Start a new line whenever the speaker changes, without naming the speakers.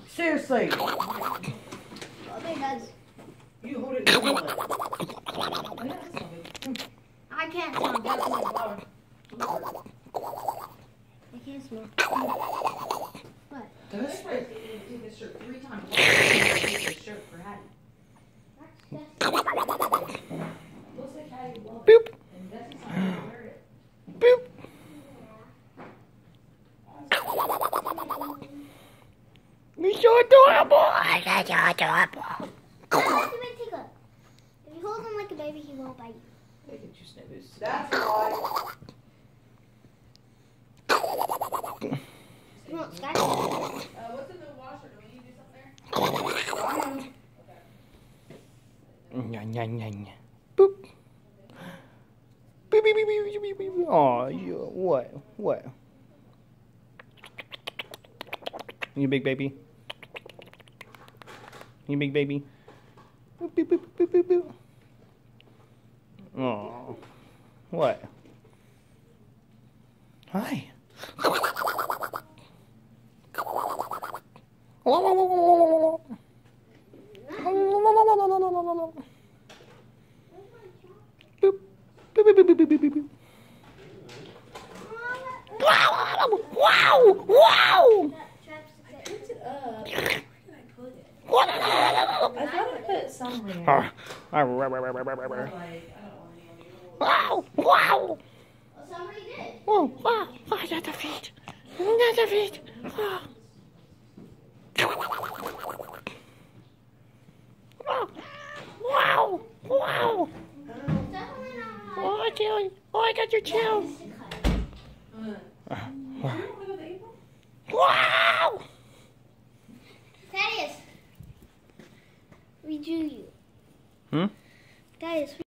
Seriously.
Oh, there it does.
You hold it and smell it.
I can't smell. I can't smell. What?
This way, take this shirt 3 times. Take this shirt for Hattie. Looks like Hattie will love it.
Boop.
And Desi's not going to wear it.
Boop. You're so adorable. You're so adorable.
If you hold him like a baby, he won't bite you.
Look at you, Snippers. That's why.
Come on, Sky.
What's in the washer? Do we need to do something there?
Nya, nya, nya, nya. Boop. Beep, beep, beep, beep, beep, beep. Aw, you, what? You big baby? You big baby? Boop, boop, boop, boop, boop, boop. Aw, what? Hi. Boop. Boop, boop, boop, boop, boop, boop, boop. Wow! Wow!
Picked it up. Where did I put it?
Wow!
I thought I put it somewhere. Like, I don't want anyone to
Wow! Wow!
Well, somebody did.
Oh, wow! Oh, not the feet! Not the feet! Oh. Wow! Wow!
Definitely not.
Oh, Tilly! Oh, I got your tail! Wow!
Thaddeus, we drew you.
Hmm?
Thaddeus,